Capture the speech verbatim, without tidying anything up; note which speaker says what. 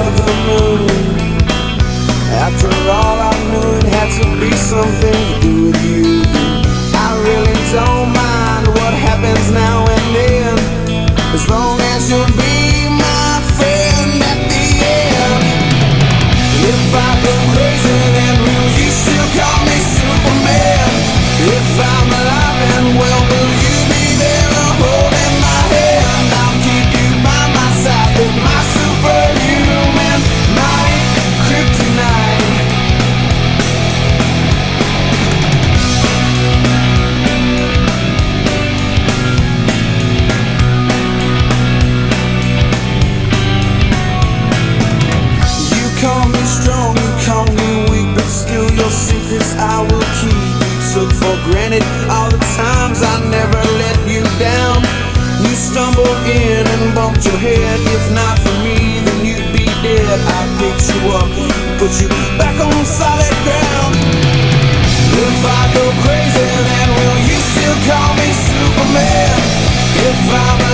Speaker 1: of the moon. After all, I knew it had to be something to do with you. I really don't mind what happens now and then, as long as you'll be my friend at the end. If I go crazy, then will you still call me Superman? If I'm alive and well, will you be there holding my hand? I'll keep you by my side with my superhuman might, kryptonite. You call me strong, you call me weak, but still your secrets I will keep. Took for granted all the times I never let you down. You stumbled in and bumped your head. If not for me, then you'd be dead. I picked you up, put you back on solid ground. If I go crazy, then will you still call me Superman? If I'm